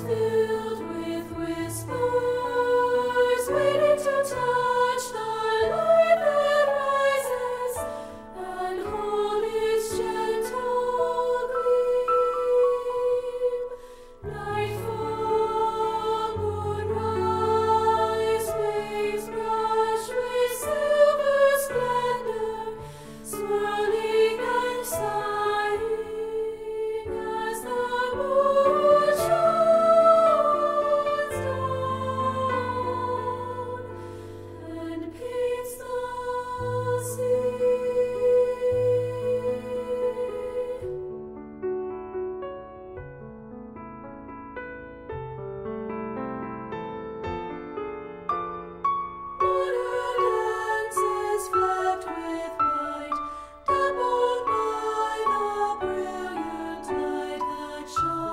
filled with whispers, waiting to touch the light that rises and hold its gentle gleam. Nightfall, moonrise, waves brush with silver splendor, swirling and sighing as the moon shines down and paints the sea. Water dances flecked with white, dappled by the brilliant light that shines.